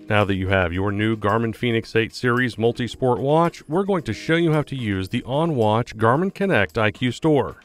Now that you have your new Garmin Fenix 8 Series multisport watch, we're going to show you how to use the on-watch Garmin Connect IQ Store.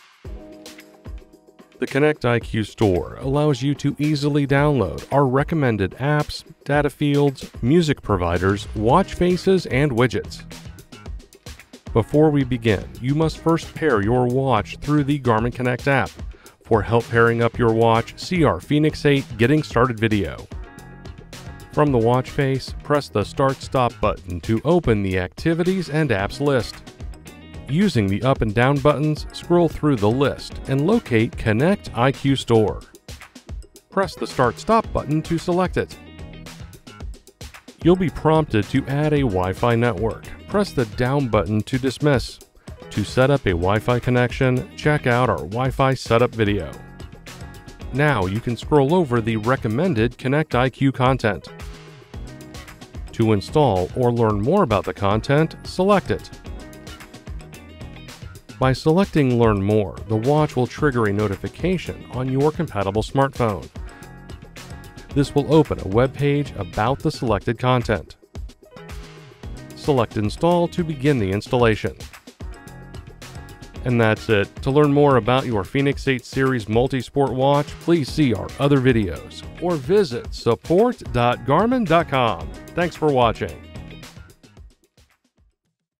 The Connect IQ Store allows you to easily download our recommended apps, data fields, music providers, watch faces, and widgets. Before we begin, you must first pair your watch through the Garmin Connect app. For help pairing up your watch, see our Fenix 8 Getting Started video. From the watch face, press the Start/Stop button to open the Activities and Apps list. Using the up and down buttons, scroll through the list and locate Connect IQ Store. Press the Start/Stop button to select it. You'll be prompted to add a Wi-Fi network. Press the down button to dismiss. To set up a Wi-Fi connection, check out our Wi-Fi setup video. Now you can scroll over the recommended Connect IQ content. To install or learn more about the content, select it. By selecting Learn More, the watch will trigger a notification on your compatible smartphone. This will open a web page about the selected content. Select Install to begin the installation. And that's it. To learn more about your Fenix 8 Series multisport watch, please see our other videos or visit support.garmin.com. Thanks for watching.